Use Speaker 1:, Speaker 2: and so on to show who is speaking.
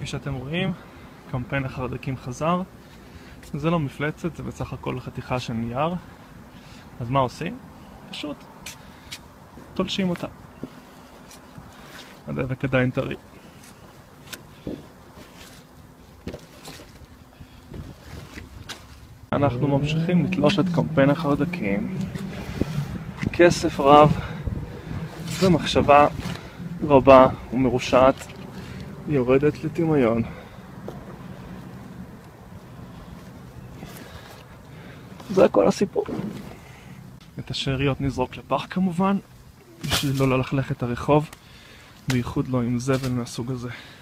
Speaker 1: כפי שאתם רואים, קמפיין החרדקים חזר. זה לא מפלצת, זה בסך הכל חתיכה של נייר. אז מה עושים? פשוט תולשים אותה. הדבק עדיין טרי. אנחנו ממשיכים לתלוש את קמפיין החרדקים. כסף רב ומחשבה רבה ומרושעת יורדת לטמיון. זה כל הסיפור. את השאריות נזרוק לפח כמובן, בשביל לא ללכלך את הרחוב, בייחוד לא עם זבל מהסוג הזה.